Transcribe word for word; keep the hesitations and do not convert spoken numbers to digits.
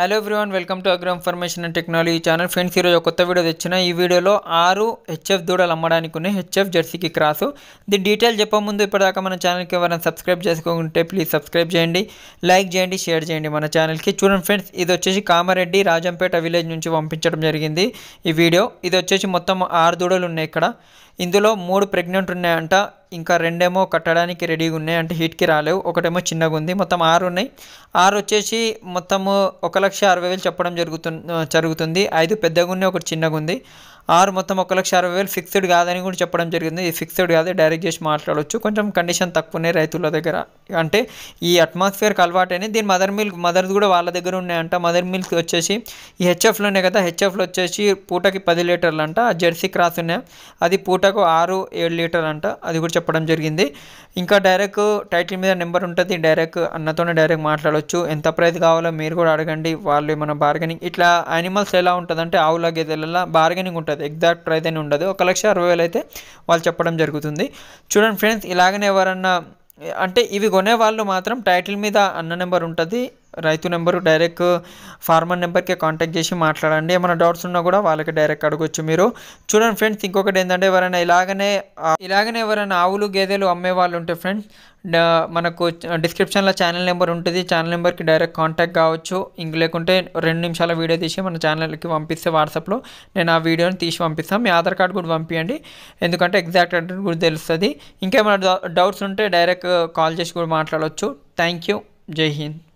Hello everyone, welcome to agro information and technology channel. Friends, ఈరోజు ఒక కొత్త video తెచ్చిన. ఈ వీడియోలో ఆరు హెచ్ఎఫ్ దూడలు అమ్మడానికి ఉన్నాయి, హెచ్ఎఫ్ జెర్సీకి క్రాసు. దీని డీటెయిల్ చెప్పే ముందు ఇప్పటిదాకా మన ఛానల్కి ఎవరైనా సబ్స్క్రైబ్ చేసుకోకుంటే ప్లీజ్ సబ్స్క్రైబ్ చేయండి, లైక్ చేయండి, షేర్ చేయండి మన ఛానల్కి. చూడండి ఫ్రెండ్స్, ఇది వచ్చేసి కామారెడ్డి రాజంపేట విలేజ్ నుంచి పంపించడం జరిగింది ఈ వీడియో. ఇది వచ్చేసి మొత్తం ఆరు దూడలు ఉన్నాయి ఇక్కడ. ఇందులో మూడు ప్రెగ్నెంట్ ఉన్నాయంట, ఇంకా రెండేమో కట్టడానికి రెడీగా ఉన్నాయి, అంటే హీట్కి రాలేవు. ఒకటేమో చిన్నగా ఉంది. మొత్తం ఆరు ఉన్నాయి. ఆరు వచ్చేసి మొత్తము ఒక లక్ష అరవై వేలు చెప్పడం జరుగుతుంది జరుగుతుంది ఐదు పెద్దగా ఉన్నాయి, ఒకటి చిన్నగా ఉంది. ఆరు మొత్తం ఒక లక్ష అరవై వేలు ఫిక్స్డ్ కాదని కూడా చెప్పడం జరిగింది. ఇది ఫిక్స్డ్ కాదు, డైరెక్ట్ చేసి మాట్లాడవచ్చు. కొంచెం కండిషన్ తక్కువ ఉన్నాయి రైతుల దగ్గర, అంటే ఈ అట్మాస్ఫియర్కి అలవాటైన. దీని మదర్ మిల్క్ మదర్స్ కూడా వాళ్ళ దగ్గర ఉన్నాయంట. మదర్ మిల్క్ వచ్చేసి ఈ హెచ్ఎఫ్లో ఉన్నాయి కదా, హెచ్ఎఫ్లో వచ్చేసి పూటకి పది లీటర్లు అంట. జెర్సీ క్రాస్ ఉన్నాయి, అది పూటకు ఆరు ఏడు లీటర్లు అంట, అది కూడా చెప్పడం జరిగింది. ఇంకా డైరెక్ట్ టైటిల్ మీద నెంబర్ ఉంటుంది, డైరెక్ట్ అన్నతోనే డైరెక్ట్ మాట్లాడవచ్చు. ఎంత ప్రైస్ కావాలో మీరు కూడా అడగండి, వాళ్ళు ఏమైనా బార్గెనింగ్. ఇట్లా యానిమల్స్ ఎలా ఉంటుంది అంటే ఆవుల గేదెలలో బార్గెనింగ్ ఉంటుంది, ఎగ్జాక్ట్ ప్రైస్ అని ఉండదు. ఒక లక్ష అరవై వేలు అయితే వాళ్ళు చెప్పడం జరుగుతుంది. చూడండి ఫ్రెండ్స్, ఇలాగనే ఎవరన్నా అంటే ఇవి కొనే వాళ్ళు మాత్రం టైటిల్ మీద అన్న నెంబర్ ఉంటుంది, రైతు నెంబరు, డైరెక్ట్ ఫార్మర్ నెంబర్కి కాంటాక్ట్ చేసి మాట్లాడండి. ఏమైనా డౌట్స్ ఉన్నా కూడా వాళ్ళకి డైరెక్ట్ అడగొచ్చు మీరు. చూడండి ఫ్రెండ్స్, ఇంకొకటి ఏంటంటే ఎవరైనా ఇలాగనే ఇలాగనే ఎవరైనా ఆవులు గేదెలు అమ్మే వాళ్ళు ఉంటే ఫ్రెండ్స్, మనకు డిస్క్రిప్షన్లో ఛానల్ నెంబర్ ఉంటుంది, ఛానల్ నెంబర్కి డైరెక్ట్ కాంటాక్ట్ కావచ్చు. ఇంక లేకుంటే రెండు నిమిషాల వీడియో తీసి మన ఛానల్కి పంపిస్తే వాట్సాప్లో నేను ఆ వీడియోని తీసి పంపిస్తాను. మీ ఆధార్ కార్డు కూడా పంపించండి, ఎందుకంటే ఎగ్జాక్ట్ అడ్రస్ కూడా తెలుస్తుంది. ఇంకేమైనా డౌట్స్ ఉంటే డైరెక్ట్ కాల్ చేసి కూడా మాట్లాడవచ్చు. థ్యాంక్ యూ, జై హింద్.